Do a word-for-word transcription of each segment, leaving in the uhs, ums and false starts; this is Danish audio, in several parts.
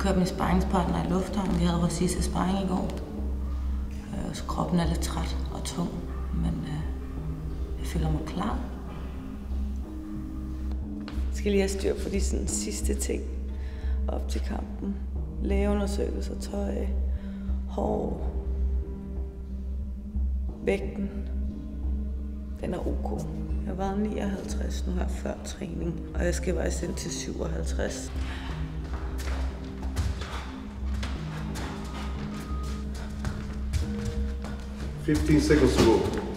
kørte min sparringspartner i lufthavnen. Vi havde vores sidste sparring i går. Øh, så kroppen er lidt træt og tung, men øh, jeg føler mig klar. Jeg skal lige have styr på de sådan, sidste ting op til kampen. Lægeundersøgelser, tøj, hår, vægten. Den er ok. Jeg var nioghalvtreds nu her før træning, og jeg skal vejse ind til syvoghalvtreds. fifteen seconds to go.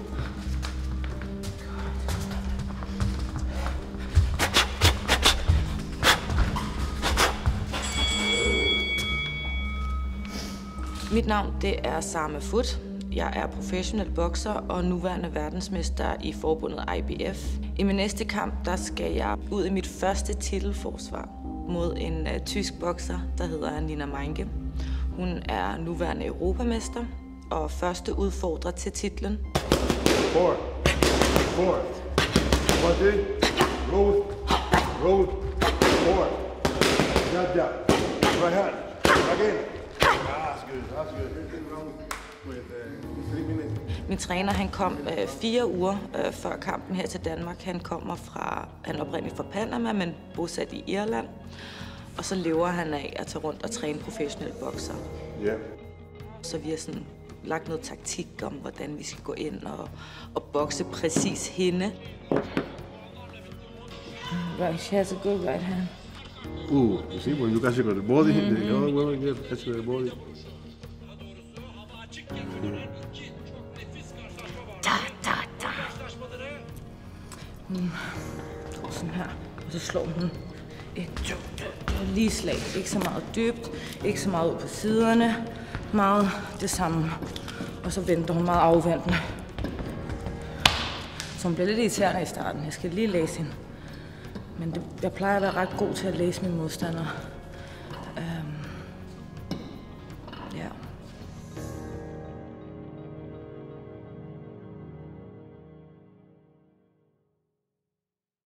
Mit navn det er Sarma Foot. Jeg er professionel bokser og nuværende verdensmester i forbundet I B F. I min næste kamp der skal jeg ud i mit første titelforsvar mod en uh, tysk bokser, der hedder Nina Meinke. Hun er nuværende europamester og første udfordrer til titlen. Forward. Forward. One, two. Roll. Roll. Forward. Jab, jab. Right hand. Again. That's good. That's good. With, uh, three minutes. Min træner han kom øh, fire uger øh, før kampen her til Danmark. Han kommer fra, han er oprindeligt fra Panama, men bosat i Irland. Og så lever han af at tage rundt og træne professionelle bokser. Ja. Yeah. Så vi har sådan lagt noget taktik om, hvordan vi skal gå ind og, og bokse præcis hende. Right, she has a good right hand. Uh, you see, when you catch it with the body, mm-hmm. the other woman gets catch it with the body. Da, da, da. Hun går sådan her, og så slår hun et, to, to, lige slag. Ikke så meget dybt, ikke så meget ud på siderne. Meget det samme. Og så venter hun meget afventende. Så hun bliver lidt irriterende i starten. Jeg skal lige læse hende. Men det, jeg plejer at være ret god til at læse mine modstandere.